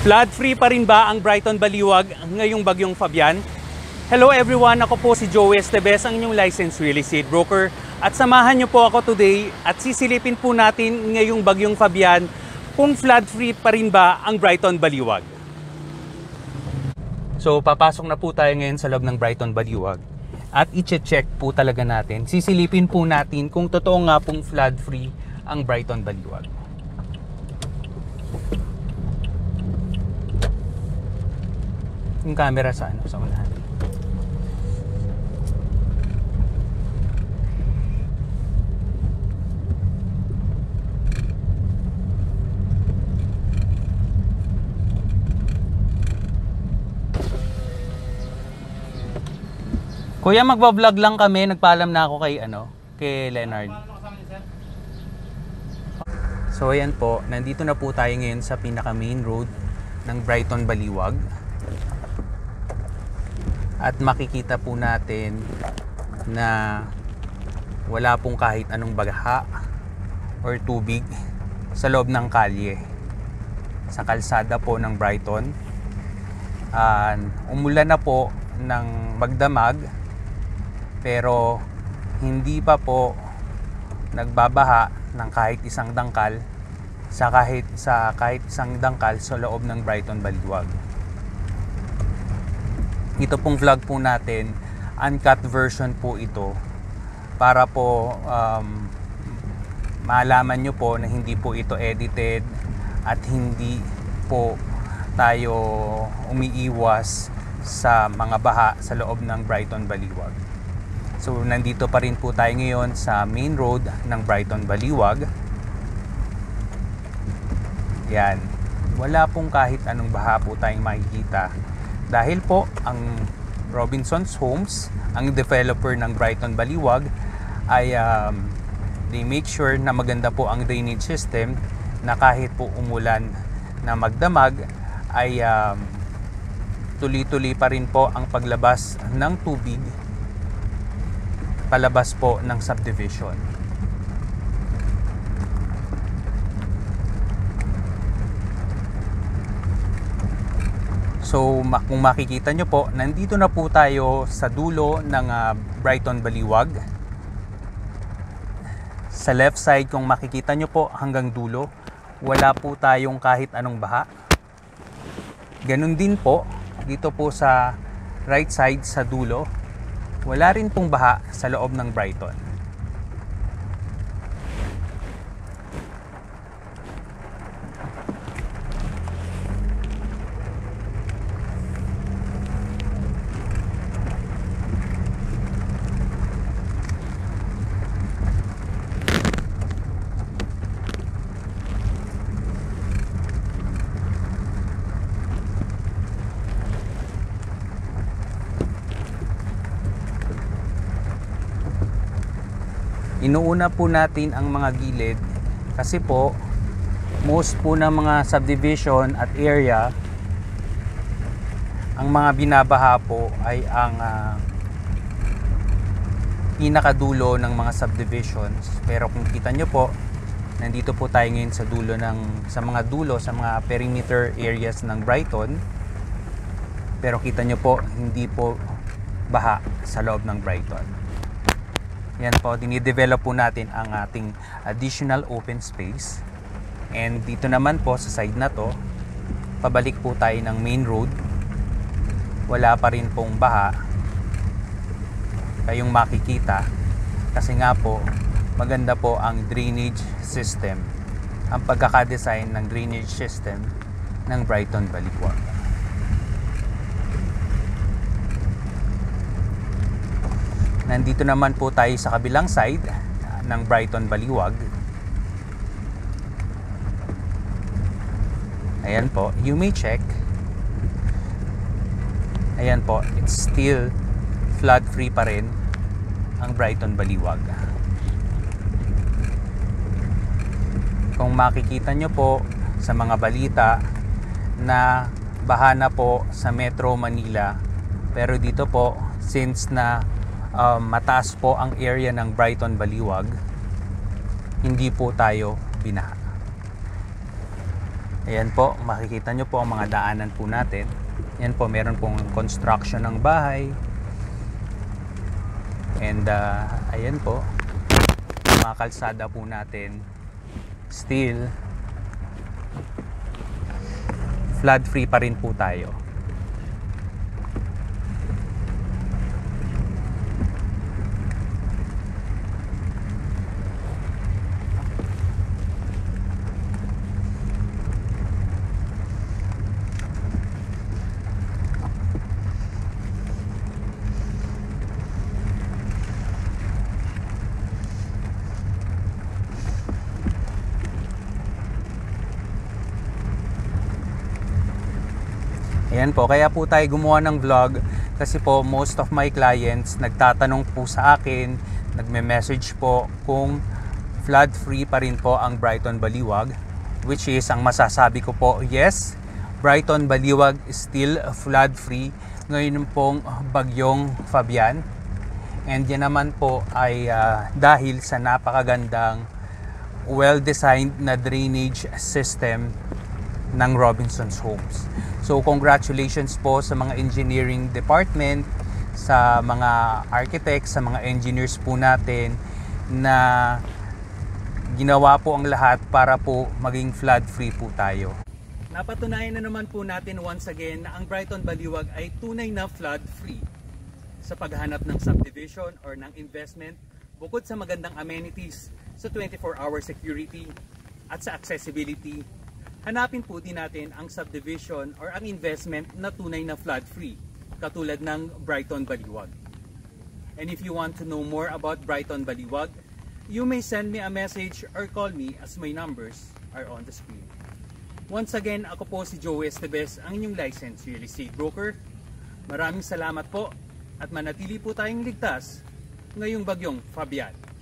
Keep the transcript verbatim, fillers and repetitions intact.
Flood-free pa rin ba ang Brighton Baliwag ngayong bagyong Fabian? Hello everyone, ako po si Joey Estevez, ang inyong licensed real estate broker. At samahan niyo po ako today at sisilipin po natin ngayong bagyong Fabian kung flood-free pa rin ba ang Brighton Baliwag. So papasok na po tayo ngayon sa loob ng Brighton Baliwag at i-check po talaga natin, sisilipin po natin kung totoo nga pong flood-free ang Brighton Baliwag. Yung camera sa ano, sa unahan. Kuya, magba-vlog lang kami, nagpaalam na ako kay ano, kay Leonard. So ayan po, nandito na po tayo ngayon sa pinaka main road ng Brighton Baliwag. At makikita po natin na wala pong kahit anong bagha or tubig sa loob ng kalye, sa kalsada po ng Brighton. Uh, umulan na po ng magdamag pero hindi pa po nagbabaha ng kahit isang dangkal sa kahit sa kahit isang dangkal sa loob ng Brighton Baliwag. Ito pong vlog po natin, uncut version po ito para po um, malaman nyo po na hindi po ito edited at hindi po tayo umiiwas sa mga baha sa loob ng Brighton Baliwag. So nandito pa rin po tayo ngayon sa main road ng Brighton Baliwag. Yan, wala pong kahit anong baha po tayong makikita. Dahil po ang Robinson's Homes, ang developer ng Brighton Baliwag, ay um, they make sure na maganda po ang drainage system, na kahit po umulan na magdamag ay um, tuloy-tuloy pa rin po ang paglabas ng tubig palabas po ng subdivision. So kung makikita nyo po, nandito na po tayo sa dulo ng uh, Brighton Baliwag. Sa left side, kung makikita nyo po hanggang dulo, wala po tayong kahit anong baha. Ganun din po dito po sa right side sa dulo, wala rin pong baha sa loob ng Brighton. Inuuna po natin ang mga gilid kasi po most po ng mga subdivision at area, ang mga binabaha po ay ang uh, pinakadulo ng mga subdivisions. Pero kung kita nyo po, nandito po tayo ngayon sa dulo ng sa mga dulo sa mga perimeter areas ng Brighton. Pero kita nyo po, hindi po baha sa loob ng Brighton. Yan po, dinidevelop po natin ang ating additional open space. And dito naman po sa side na to, pabalik po tayo ng main road. Wala pa rin pong baha kayong makikita kasi nga po maganda po ang drainage system, ang pagkakadesign ng drainage system ng Brighton Baliwag. Nandito naman po tayo sa kabilang side ng Brighton Baliwag. Ayan po, you may check. Ayan po, it's still flood free pa rin ang Brighton Baliwag. Kung makikita nyo po sa mga balita na baha na po sa Metro Manila, pero dito po since na Um, mataas po ang area ng Brighton Baliwag, hindi po tayo binaha. Ayan po, makikita nyo po ang mga daanan po natin. Ayan po, meron pong construction ng bahay. And uh, ayan po, mga kalsada po natin still flood free pa rin po tayo. Ayan po, kaya po tayo gumawa ng vlog kasi po most of my clients nagtatanong po sa akin, nagme-message po kung flood free pa rin po ang Brighton Baliwag, which is ang masasabi ko po, yes, Brighton Baliwag is still flood free ngayon pong bagyong Fabian, and yan naman po ay uh, dahil sa napakagandang well-designed na drainage system ng Robinsons Homes. So congratulations po sa mga engineering department, sa mga architects, sa mga engineers po natin na ginawa po ang lahat para po maging flood free po tayo. Napatunayan na naman po natin once again na ang Brighton Baliwag ay tunay na flood free. Sa paghahanap ng subdivision or ng investment, bukod sa magandang amenities, sa twenty-four hour security at sa accessibility, hanapin po din natin ang subdivision or ang investment na tunay na flood free, katulad ng Brighton Baliwag. And if you want to know more about Brighton Baliwag, you may send me a message or call me as my numbers are on the screen. Once again, ako po si Joey Estevez, ang inyong licensed real estate broker. Maraming salamat po at manatili po tayong ligtas ngayong bagyong Fabian.